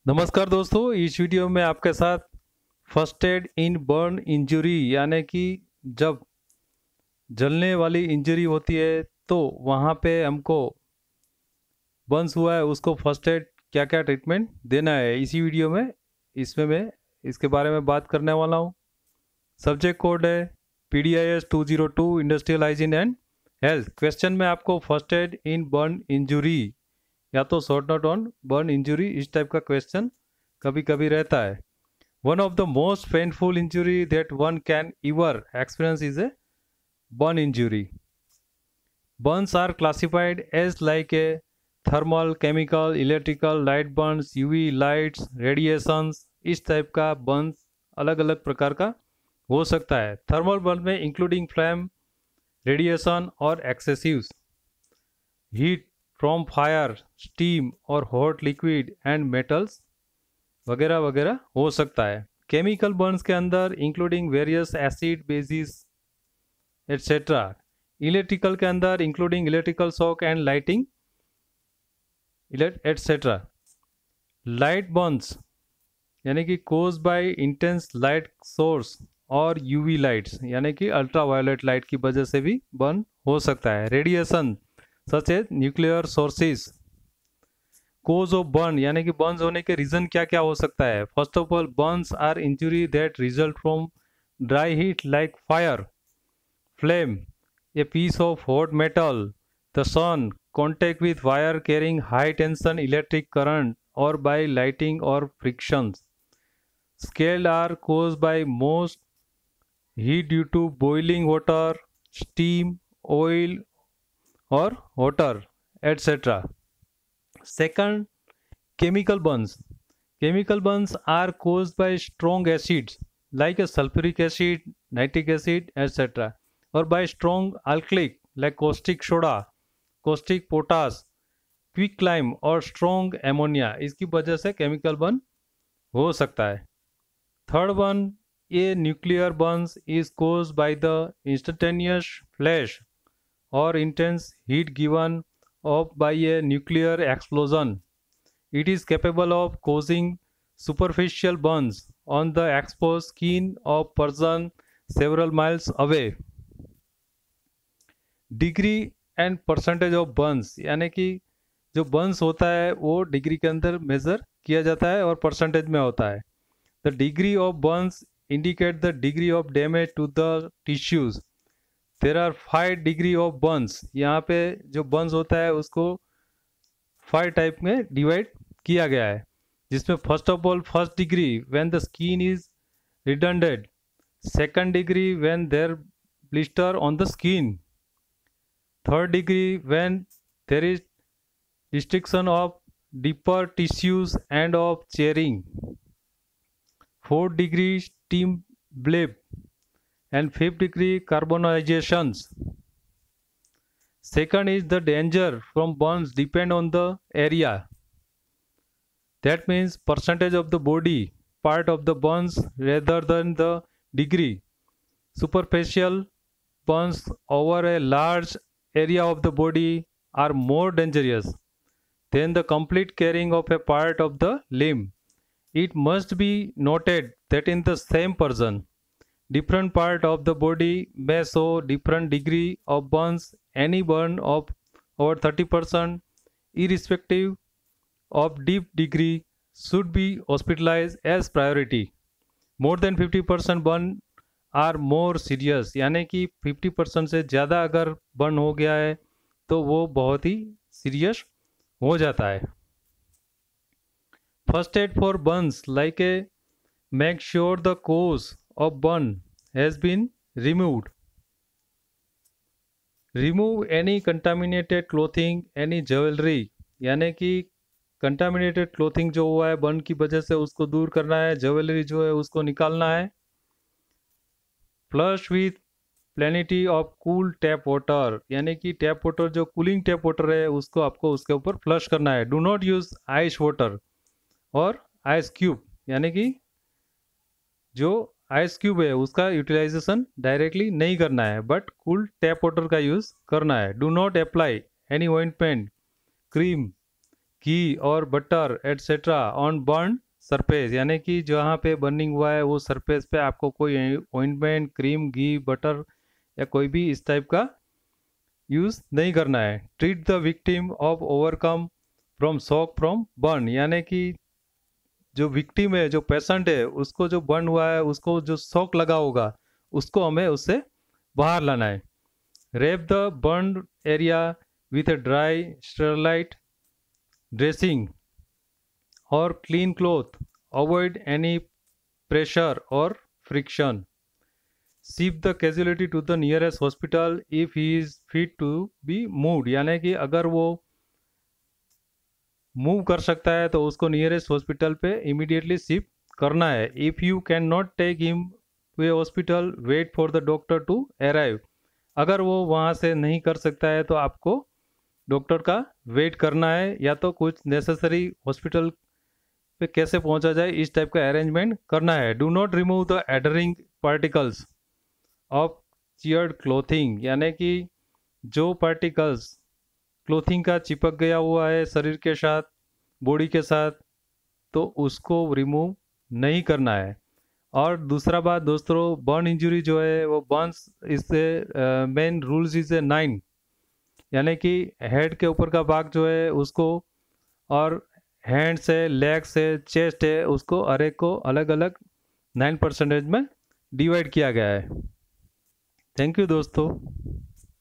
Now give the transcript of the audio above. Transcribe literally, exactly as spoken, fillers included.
नमस्कार दोस्तों, इस वीडियो में आपके साथ first aid in burn injury यानी कि जब जलने वाली इंजरी होती है तो वहाँ पे हमको बर्न्स हुआ है उसको फर्स्ट एड क्या क्या ट्रीटमेंट देना है इसी वीडियो में इसमें मैं इसके बारे में बात करने वाला हूँ। सब्जेक्ट कोड है P D I S two zero two industrial hygiene and health. Question में आपको first aid in burn injury या तो short note on burn injury इस टाइप का क्वेश्चन कभी कभी रहता है। One of the most painful injury that one can ever experience is a burn injury. Burns are classified as like a thermal, chemical, electrical, light burns, U V lights, radiations। इस type का burns अलग अलग प्रकार का हो सकता है। Thermal burn में इंक्लूडिंग फ्लैम, रेडिएशन और excessive heat from fire, steam और हॉट लिक्विड एंड मेटल्स वगैरह वगैरह हो सकता है। केमिकल बर्न्स के अंदर including various acid, bases etcetera. Electrical के अंदर including electrical shock and lighting etcetera. Light burns यानी कि cause by intense light source और यूवी लाइट्स यानी कि अल्ट्रा वायलेट लाइट की वजह से भी बर्न हो सकता है। Radiation such as nuclear sources. Cause of burn यानी कि बर्न्स होने के रीजन क्या क्या हो सकता है। First of all, burns are injury that result from dry heat like fire, flame, a piece of hot metal, the sun, contact with wire carrying high tension electric current, or by lighting or frictions. Scald are caused by most heat due to boiling water, steam, oil or water, et cetera. Second, chemical burns. Chemical burns are caused by strong acids like a sulfuric acid, nitric acid, et cetera, or by strong alkalic like caustic soda, caustic potash, quick lime और strong ammonia. इसकी वजह से chemical burn हो सकता है। Third one, a nuclear burns is cause by the instantaneous flash और intense heat given off by a nuclear explosion. It is capable of causing superficial burns on the exposed skin of person several miles away. Degree and percentage of burns यानी कि Joe Burns होता है वो degree के अंदर major किया जाता है और परसेंटेज में होता है। The degree of burns indicate the degree of damage to the tissues. There are five degree of burns. यहाँ पे जो बर्न्स होता है उसको फाइव टाइप में डिवाइड किया गया है, जिसमें first of all first degree when the skin is reddened, second degree when there blister on the skin, third degree when there is restriction of deeper tissues and of tearing, fourth degree steam blip, and fifth degree carbonizations. Second is the danger from burns depend on the area. That means percentage of the body part of the burns rather than the degree. Superficial burns over a large area of the body are more dangerous than the complete carrying of a part of the limb. It must be noted that in the same person, different part of the body may show different degree of burns. Any burn of over thirty percent, irrespective of deep degree, should be hospitalized as priority. More than fifty percent burn are more serious यानी कि fifty percent से ज़्यादा अगर burn हो गया है तो वो बहुत ही सीरियस हो जाता है। First aid for burns like a make sure the cause of burn has been removed. Remove any contaminated clothing, any jewellery यानी कि कंटामिनेटेड क्लोथिंग जो हुआ है बर्न की वजह से उसको दूर करना है, ज्वेलरी जो है उसको निकालना है। Flush with plenty of cool tap water यानी कि टैप वाटर जो कूलिंग टैप वाटर है उसको आपको उसके ऊपर फ्लश करना है। Do not use ice water और आइस क्यूब यानी कि जो आइस क्यूब है उसका यूटिलाइजेशन डायरेक्टली नहीं करना है बट कूल टैप वाटर का यूज़ करना है। Do not apply any ointment, cream, ghee और butter etcetera on burn surface, यानी कि जहाँ पे बर्निंग हुआ है वो सरफेस पे आपको कोई ऑइंटमेंट, क्रीम, घी, बटर या कोई भी इस टाइप का यूज़ नहीं करना है। Treat the victim of overcome from shock from burn, यानी कि जो विक्टिम है, जो पेशेंट है, उसको जो बर्न हुआ है, उसको जो शॉक लगा होगा, उसको हमें उससे बाहर लाना है। Wrap the burn area with a dry sterilite dressing or clean cloth. Avoid any pressure or friction. Ship the casualty to the nearest hospital if he is fit to be moved, यानी कि अगर वो move कर सकता है तो उसको nearest hospital पे इमीडिएटली शिफ्ट करना है। If you can not take him to a hospital, wait for the doctor to arrive. अगर वो वहाँ से नहीं कर सकता है तो आपको डॉक्टर का वेट करना है, या तो कुछ नेसेसरी हॉस्पिटल पे कैसे पहुँचा जाए इस टाइप का अरेंजमेंट करना है। Do not remove the adhering particles of charred clothing, यानी कि जो पार्टिकल्स क्लोथिंग का चिपक गया हुआ है शरीर के साथ, बॉडी के साथ, तो उसको रिमूव नहीं करना है। और दूसरा बात दोस्तों, बर्न इंजरी जो है वो बर्न्स इससे main rules is a nine, यानी कि हेड के ऊपर का भाग जो है उसको, और हैंड से, लेग से, चेस्ट है, उसको हर एक को अलग अलग नाइन परसेंटेज में डिवाइड किया गया है। थैंक यू दोस्तों।